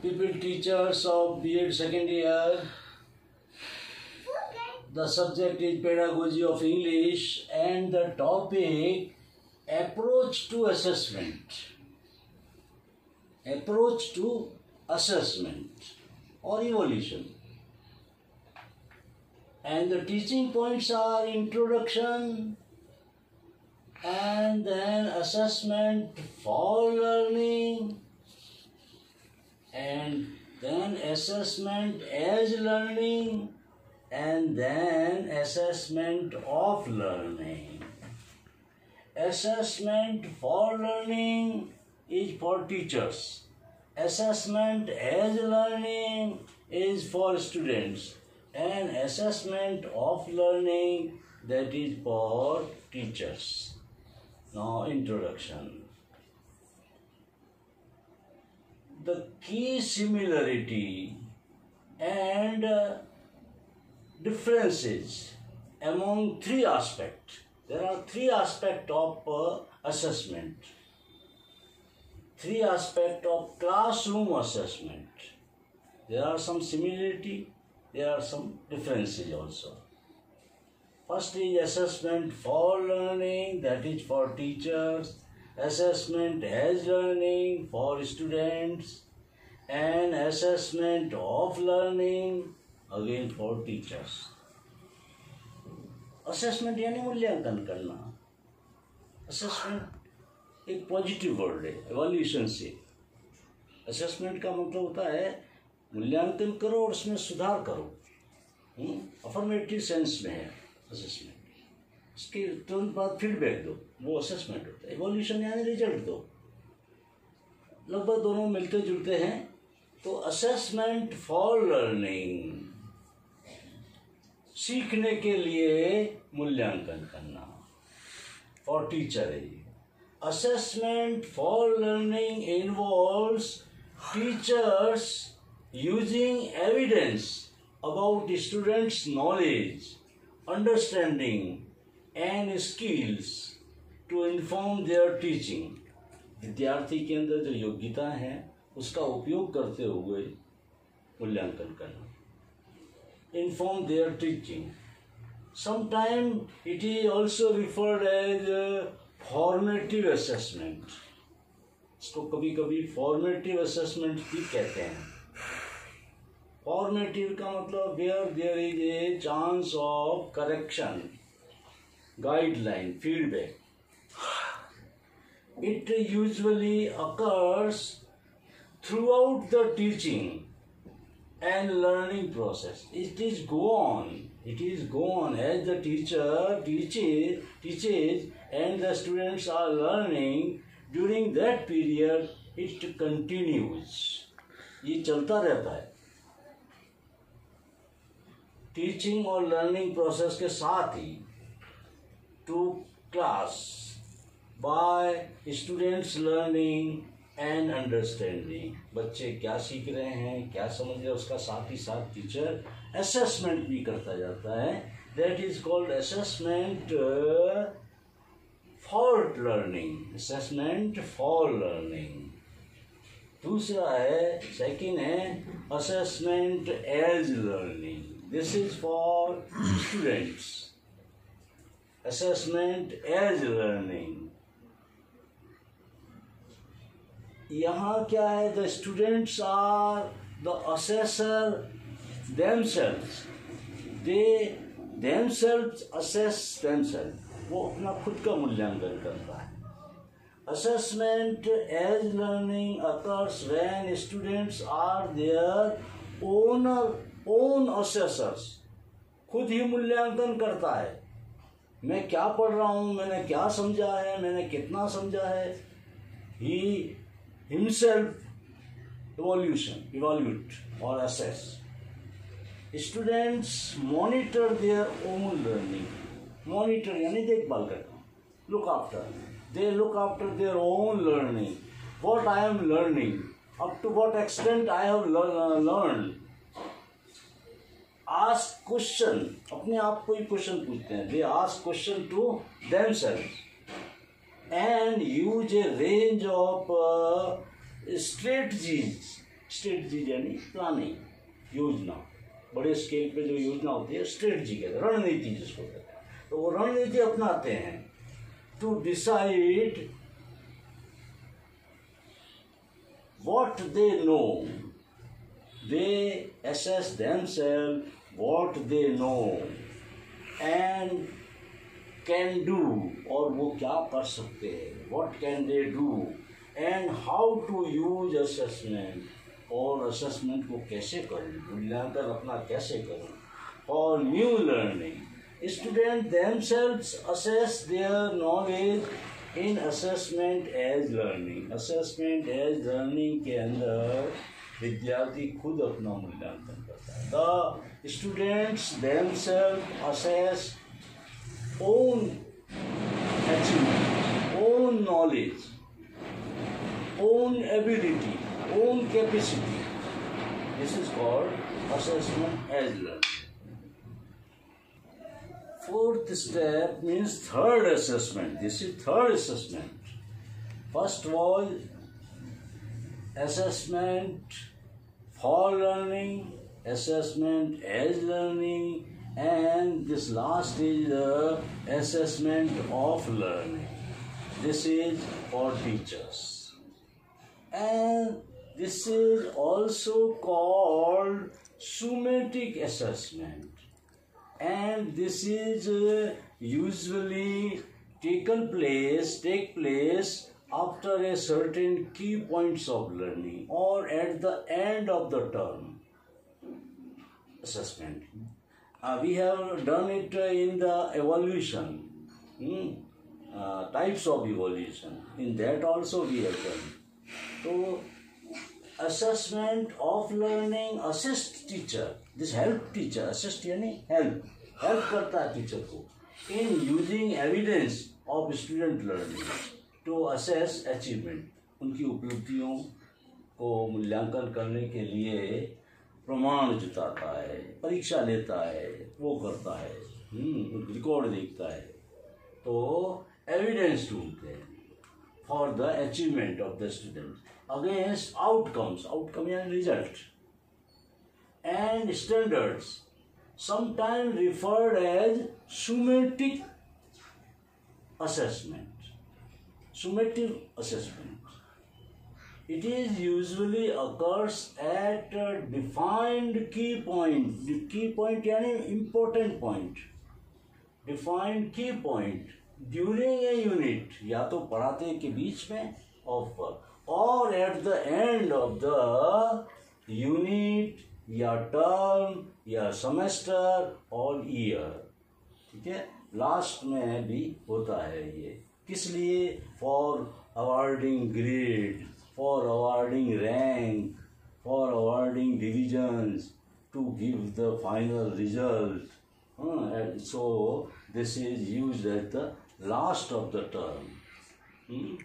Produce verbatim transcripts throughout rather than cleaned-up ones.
people teachers of B Ed second year. The subject is pedagogy of English and the topic approach to assessment. Approach to assessment or evaluation. And the teaching points are introduction and then assessment for learning and then assessment as learning and then assessment of learning. Assessment for learning is for teachers. Assessment as learning is for students. And assessment of learning, that is for teachers. Now, introduction. The key similarity and uh, differences among three aspects. There are three aspects of uh, assessment. Three aspects of classroom assessment. There are some similarity. There are some differences also. First is assessment for learning, that is for teachers. Assessment as learning for students. And assessment of learning again for teachers. Assessment यानी मूल्यांकन करना. Assessment एक positive word है, evaluation से. Assessment का मतलब होता है मूल्यांकन करो और उसमें सुधार करो. अफर्मेटिव सेंस में है असेसमेंट. इसके तुरंत बाद फीडबैक दो, वो असेसमेंट होता है. इवोल्यूशन यानी रिजल्ट दो. लगभग दोनों मिलते जुलते हैं. तो असेसमेंट फॉर लर्निंग, सीखने के लिए मूल्यांकन करना, फॉर टीचर है. Assessment for learning involves teachers using evidence about students' knowledge, understanding and skills to inform their teaching. विद्यार्थी के अंदर जो योग्यता है उसका उपयोग करते हुए मूल्यांकन करना. Inform their teaching. Sometimes it is also referred as formative assessment. इसको कभी कभी formative assessment भी कहते हैं. Formative का मतलब where there is a chance of correction, guideline, feedback. It usually occurs throughout the teaching and learning process. It is go on. It is go on as the teacher teaches, teaches and the students are learning. During that period, it continues. ये चलता रहता है. Teaching और learning process के साथ ही to class by students learning and understanding. बच्चे क्या सीख रहे हैं, क्या समझ रहे हैं, उसका साथ ही साथ टीचर असेसमेंट भी करता जाता है. That is called assessment for learning. Assessment for learning. दूसरा है, सेकंड है assessment as learning. This is for students. Assessment as learning. यहाँ क्या है? The students are the assessor themselves. They themselves assess themselves. वो अपना खुद का मूल्यांकन करता है. Assessment as learning occurs when students are their owner own assessors. खुद ही मूल्यांकन करता है. मैं क्या पढ़ रहा हूँ, मैंने क्या समझा है, मैंने कितना समझा है. ही हिमसेल्फ इवोल्यूशन इवोल्यूट और assess. Students monitor their own learning. Monitor यानी देखभाल करना. Look after. They look after their own learning. What I am learning, up to what extent I have learn. Ask question, अपने आप को ही question पूछते हैं. They ask question to themselves and use a range of strategies strategy यानी planning, योजना, बड़े scale पे जो योजना होती है स्ट्रेटजी कहते हैं, रणनीति जिसको कहते हैं। तो वो रणनीति अपनाते हैं to decide what they know, they assess themselves what they know and can do, और वो क्या कर सकते हैं, what can they do and how to use assessment, और assessment को कैसे करें, मूल्यांकन अपना कैसे करें। For new learning, students themselves assess their knowledge in assessment as learning। assessment as learning के अंदर विद्यार्थी खुद अपना मूल्यांकन करता है। The students themselves assess own achievement, own knowledge, own ability, own capacity. This is called assessment as learning. Fourth step means third assessment. This is third assessment. First was assessment for learning, assessment as learning, and this last is the assessment of learning. This is for teachers. And this is also called summative assessment. And this is uh, usually taken place, take place after a certain key points of learning or at the end of the term assessment. Uh, we have done it uh, in the evaluation, hmm? uh, types of evaluation. In that also we have done. So, assessment of learning, assist teacher. This help teacher, assist यानी help, help करता है teacher को in using evidence of student learning to assess achievement. उनकी उपलब्धियों को मूल्यांकन करने के लिए प्रमाण जुटाता है, परीक्षा लेता है, वो करता है, रिकॉर्ड देखता है, तो एविडेंस ढूंढते हैं for the achievement of the student against outcomes, outcome यानी result, and standards sometimes referred as summative assessment. Summative assessment. It is usually occurs at a defined key point. The key point यानी important point. Defined key point during a unit, या तो पढ़ाते के बीच में of work, or at the end of the unit या term या semester और year, ठीक है, लास्ट में भी होता है ये। किस लिए? For awarding grade, for awarding rank, for awarding divisions, to give the final result. So this is used at the last of the term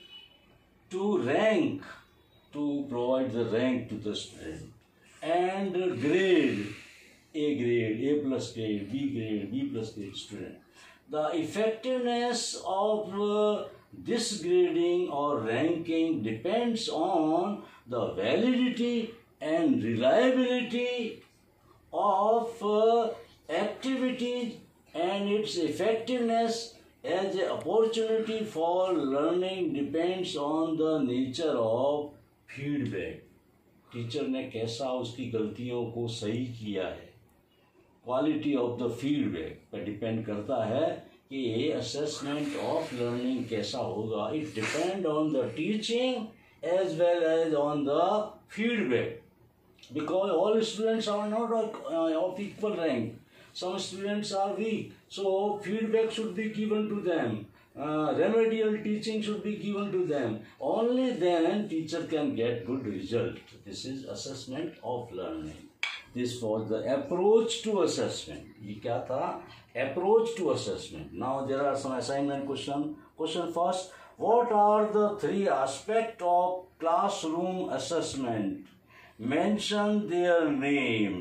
to rank, to provide the rank to the student, and grade, A grade, A plus grade, B grade, B plus grade student. The effectiveness of uh, this grading or ranking depends on the validity and reliability of uh, activities and its effectiveness as an opportunity for learning depends on the nature of feedback. Teacher ने कैसा उसकी गलतियों को सही किया है, quality of the feedback पर depend करता है कि ये असेसमेंट ऑफ लर्निंग कैसा होगा। It depends on the teaching as well as on the feedback, because all students are not of equal rank, some students are weak, so feedback should be given to them. Uh, remedial teaching should be given to them. Only then teacher can get good result. This is assessment of learning. This was the approach to assessment. ये क्या था? Approach to assessment. Now there are some assignment question. Question first. What are the three aspects of classroom assessment? Mention their name.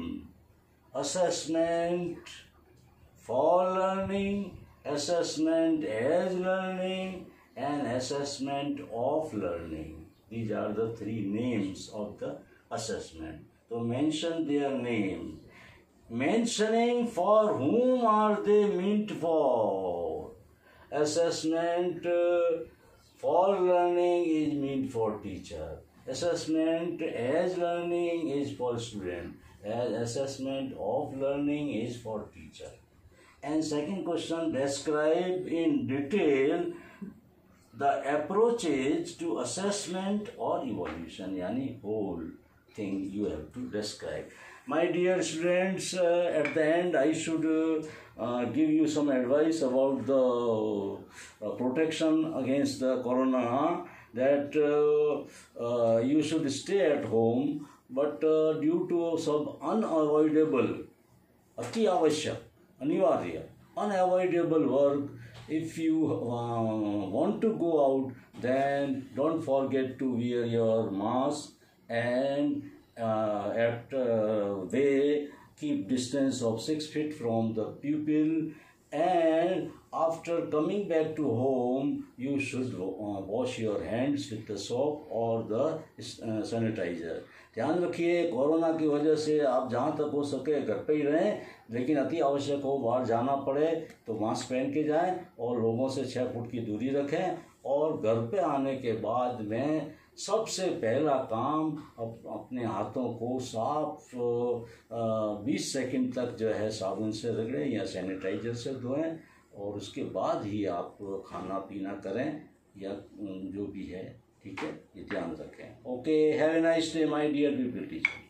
Assessment for learning, assessment as learning, and assessment of learning. These are the three names of the assessment. So mention their name. Mentioning for whom are they meant for. Assessment uh, for learning is meant for teacher. Assessment as learning is for student. As assessment of learning is for teacher. And second question, describe in detail the approaches to assessment or evaluation. Yani whole thing you have to describe. My dear students, uh, at the end I should uh, uh, give you some advice about the uh, protection against the corona, that uh, uh, you should stay at home, but uh, due to some unavoidable, ati avashyak, anivarya, unavoidable work, if you uh, want to go out, then don't forget to wear your mask, and uh, at uh, way keep distance of six feet from the pupil, and after coming back to home you should uh, wash your hands with the soap or the uh, sanitizer. ध्यान रखिए, corona की वजह से आप जहाँ तक हो सके घर पे ही रहें, लेकिन अति आवश्यक हो बाहर जाना पड़े तो मास्क पहन के जाएं और लोगों से छः फुट की दूरी रखें। और घर पे आने के बाद में सबसे पहला काम अप, अपने हाथों को साफ बीस सेकंड तक जो है साबुन से रगड़ें या सैनिटाइजर से धोएं, और उसके बाद ही आप खाना पीना करें या जो भी है, ठीक है, ये ध्यान रखें। Okay, have a nice day my dear people teacher.